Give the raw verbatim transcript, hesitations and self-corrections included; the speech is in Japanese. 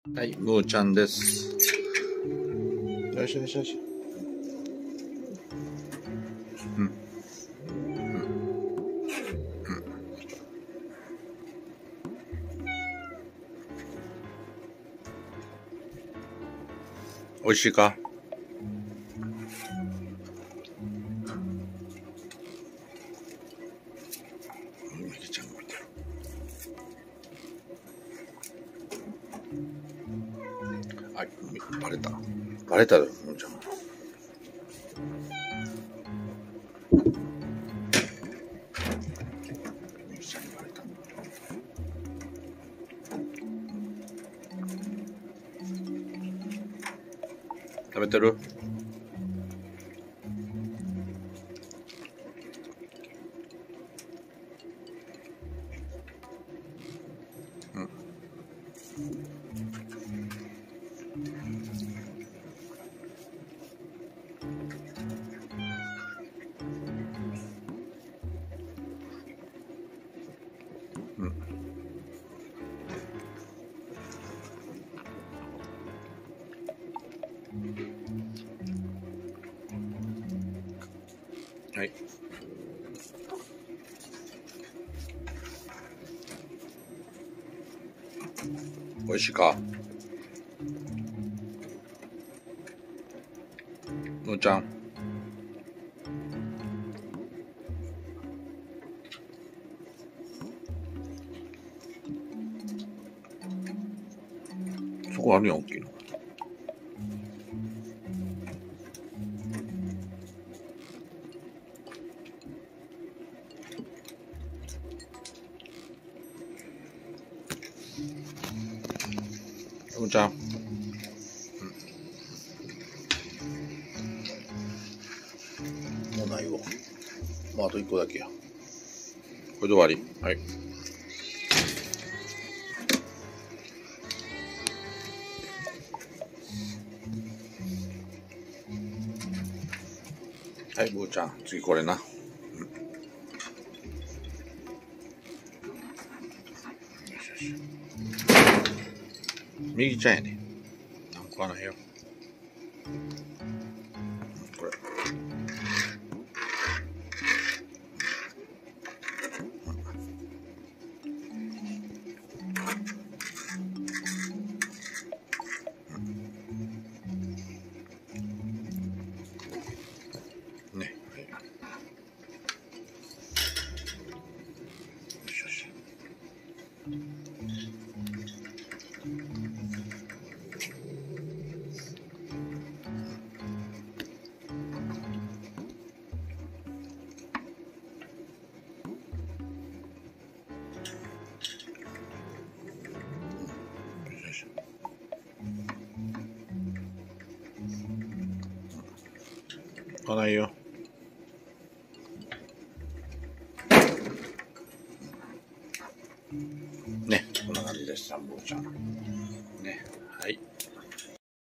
はい、むーちゃんです。よいしょよいしょよいしょ。うん。うん。うん。おいしいか？みきちゃんが見てる。はい、バレた。バレたよ、むーちゃん。みきちゃんにバレた。食べてる？うん。うん。はい。おいしいか？むーちゃん。そこあるやん、大きいの。むーちゃん。うん、もうないわ。もうあといっこだけや。これで終わり。はい。はい、むーちゃん。次これな。右ちゃんやね。なんかないよ。これ。ね。はい。よしよし。来ないよ。ね、こんな感じです、サンボーちゃん。ね。